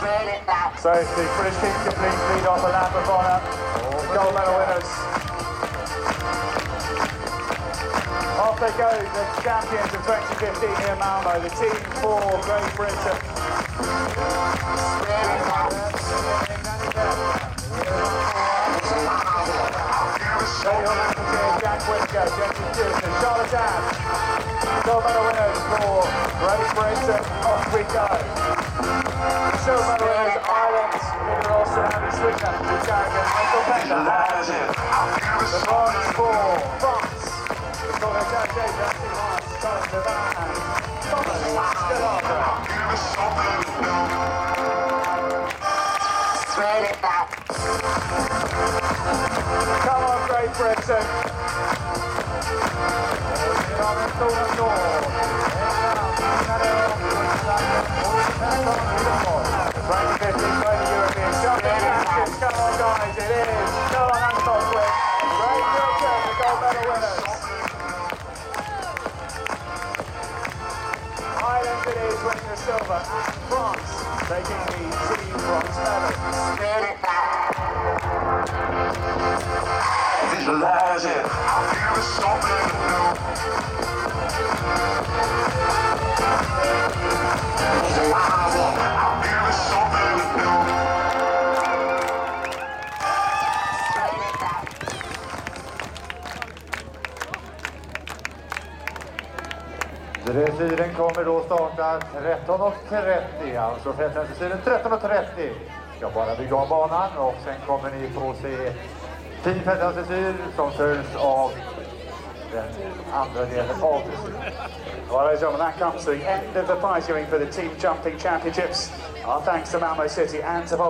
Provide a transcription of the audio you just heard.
So the British team complete lead off a lap of honour. Gold medal winners. Off they go, the champions of 2015 here in Malmo, the team for Great Britain. Jack Whittaker, Jesse Pearson, Charlotte Ann. Gold medal winners for Great Britain. Off we go. The silver medal winners, Ireland, Peter Olsen, Andy Swisher, Drew Carrigan, Michael Pender. The bronze for France. The Colin Jacquet, Justin Haas, Colin Devan, and Thomas Skillarder. Come on, Great Britain. European champions. Come on, guys, it is. Go on, Anton with Great Britain, the gold medal winners. Ireland it is winning the silver, and France taking the team bronze medal. Visualize it. I feel something new. Visualize it. I feel something new. Dressyren kommer då starta 13.30, alltså dressyren 13.30. Ska bara bygga om banan och sen kommer ni få se team dressyr som följs av den andra delen av dressyr. Well, ladies and gentlemen, that comes to the end of the prize giving for the Team Jumping Championships. Our thanks to Malmo City and to